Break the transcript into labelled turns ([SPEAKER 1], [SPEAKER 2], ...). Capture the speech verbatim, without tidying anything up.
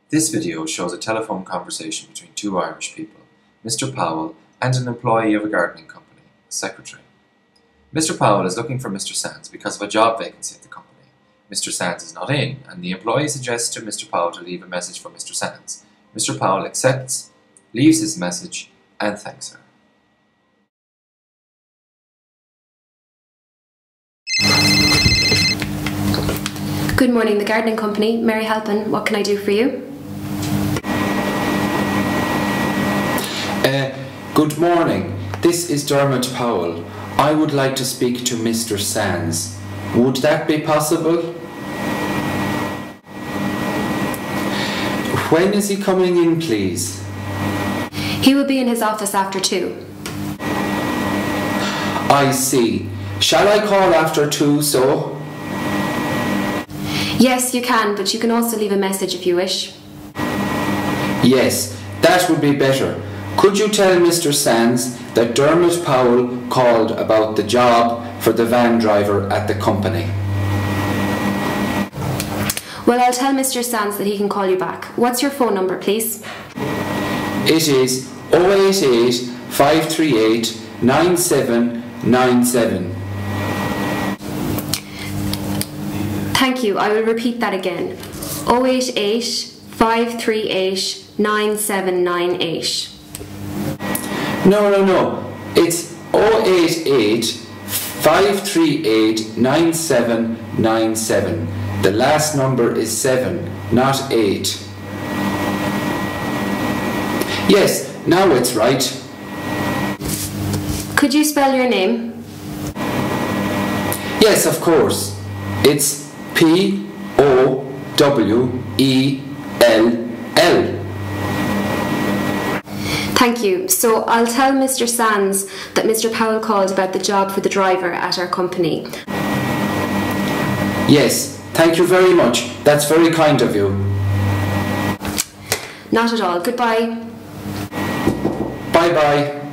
[SPEAKER 1] This video shows a telephone conversation between two Irish people, Mister Powell and an employee of a gardening company, a secretary. Mister Powell is looking for Mister Sands because of a job vacancy at the company. Mister Sands is not in, and the employee suggests to Mister Powell to leave a message for Mister Sands. Mister Powell accepts, leaves his message, and thanks her.
[SPEAKER 2] Good morning, the gardening company. Mary Halpin, what can I do for you?
[SPEAKER 3] Uh, good morning. This is Dermot Powell. I would like to speak to Mister Sands. Would that be possible? When is he coming in, please?
[SPEAKER 2] He will be in his office after two.
[SPEAKER 3] I see. Shall I call after two, so?
[SPEAKER 2] Yes, you can, but you can also leave a message if you wish.
[SPEAKER 3] Yes, that would be better. Could you tell Mister Sands that Dermot Powell called about the job for the van driver at the company?
[SPEAKER 2] Well, I'll tell Mister Sands that he can call you back. What's your phone number, please?
[SPEAKER 3] It is oh eight eight, five three eight, nine seven nine seven.
[SPEAKER 2] Thank you. I will repeat that again. oh eight eight, five three eight, nine seven nine eight.
[SPEAKER 3] No, no, no. It's oh eight eight, five three eight, nine seven nine seven. The last number is seven, not eight. Yes, now it's right.
[SPEAKER 2] Could you spell your name?
[SPEAKER 3] Yes, of course. It's P O W E L L.
[SPEAKER 2] Thank you. So I'll tell Mister Sands that Mister Powell called about the job for the driver at our company.
[SPEAKER 3] Yes, thank you very much. That's very kind of you.
[SPEAKER 2] Not at all. Goodbye.
[SPEAKER 3] Bye-bye.